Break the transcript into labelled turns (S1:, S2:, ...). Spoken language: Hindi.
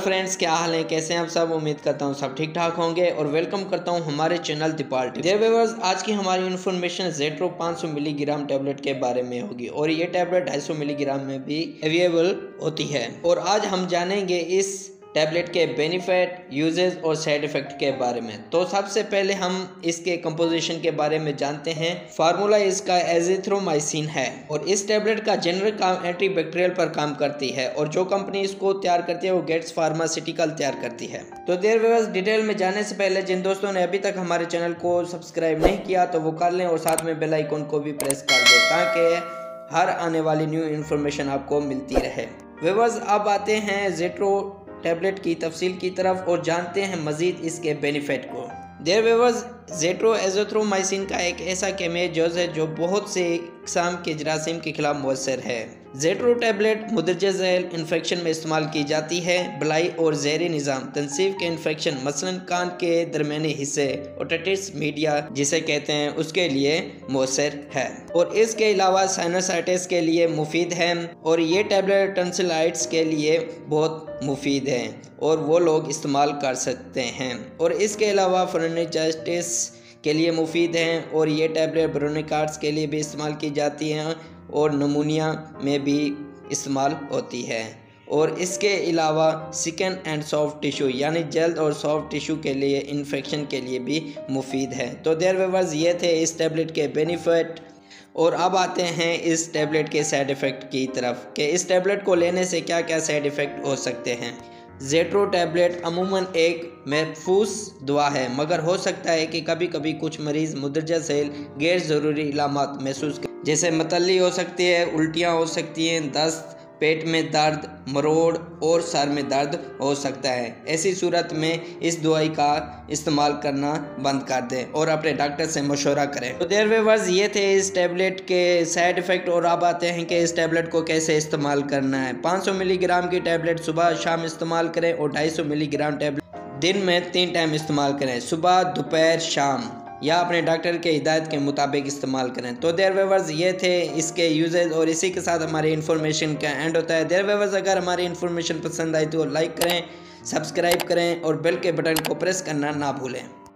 S1: फ्रेंड्स, क्या हाल है, कैसे हैं आप सब। उम्मीद करता हूँ सब ठीक ठाक होंगे और वेलकम करता हूँ हमारे channel the party. Dear viewers, आज की हमारी इन्फॉर्मेशन जेट्रो 500 मिलीग्राम टैबलेट के बारे में होगी और ये टैबलेट 250 मिलीग्राम में भी अवेलेबल होती है। और आज हम जानेंगे इस टैबलेट के बेनिफिट, यूजेस और साइड इफेक्ट के बारे में। तो सबसे पहले हम इसके कंपोजिशन के बारे में जानते हैं। फार्मूला इसका एजिथ्रोमाइसिन है और इस टैबलेट का जनरल काम एंटी बैक्टीरियल पर काम करती है और जो कंपनी इसको तैयार करती है वो गेट्स फार्मास्यूटिकल तैयार करती है। तो देयर व्यूअर्स, डिटेल में जाने से पहले जिन दोस्तों ने अभी तक हमारे चैनल को सब्सक्राइब नहीं किया तो वो कर लें और साथ में बेल आइकन को भी प्रेस कर दें ताकि हर आने वाली न्यू इन्फॉर्मेशन आपको मिलती रहे। व्यूअर्स, अब आते हैं जेट्रो टैबलेट की तफसील की तरफ और जानते हैं मजीद इसके बेनिफिट को। देयर व्यूअर्स, जेट्रो एजिथ्रोमाइसिन का एक ऐसा केमिकल है जो बहुत से इकसाम के जरासीम के खिलाफ मौसर है। जेट्रो टैबलेट मुंदरजा झैल इन्फेक्शन में इस्तेमाल की जाती है। बलाई और ज़हरी निज़ाम तनसीब के इन्फेक्शन मसलन कान के दरमियानी हिस्से ओटिटिस मीडिया जिसे कहते हैं उसके लिए मौसर है और इसके अलावा साइनसाइटिस के लिए मुफीद है और ये टैबलेट टंसिलाइटिस के लिए बहुत मुफीद है और वो लोग इस्तेमाल कर सकते हैं। और इसके अलावा फ्रेनिजाइटिस के लिए मुफीद हैं और ये टैबलेट ब्रोनिकार्ड्स के लिए भी इस्तेमाल की जाती हैं और नमूनिया में भी इस्तेमाल होती है। और इसके अलावा स्किन एंड सॉफ्ट टिश्यू यानी जल्द और सॉफ्ट टिश्यू के लिए इन्फेक्शन के लिए भी मुफीद है। तो देयर व्यूअर्स, ये थे इस टैबलेट के बेनिफिट। और अब आते हैं इस टैबलेट के साइड इफ़ेक्ट की तरफ कि इस टैबलेट को लेने से क्या क्या साइड इफ़ेक्ट हो सकते हैं। जेट्रो टैबलेट अमूमन एक महफूज दवा है, मगर हो सकता है कि कभी कभी कुछ मरीज़ मुंदरजा झैल गैर ज़रूरी इलामात महसूस करें, जैसे मतली हो सकती है, उल्टियाँ हो सकती हैं, दस्त, पेट में दर्द, मरोड़ और सर में दर्द हो सकता है। ऐसी सूरत में इस दवाई का इस्तेमाल करना बंद कर दें और अपने डॉक्टर से मशवरा करें। तो देयर व्यूअर्स, ये थे इस टैबलेट के साइड इफ़ेक्ट। और अब आते हैं कि इस टैबलेट को कैसे इस्तेमाल करना है। 500 मिलीग्राम की टैबलेट सुबह शाम इस्तेमाल करें और 250 मिलीग्राम टैबलेट दिन में 3 टाइम इस्तेमाल करें, सुबह, दोपहर, शाम, या अपने डॉक्टर के हिदायत के मुताबिक इस्तेमाल करें। तो देयर व्यूअर्स, ये थे इसके यूजेस और इसी के साथ हमारी इन्फॉर्मेशन का एंड होता है। देयर व्यूअर्स, अगर हमारी इन्फॉर्मेशन पसंद आई तो लाइक करें, सब्सक्राइब करें और बेल के बटन को प्रेस करना ना भूलें।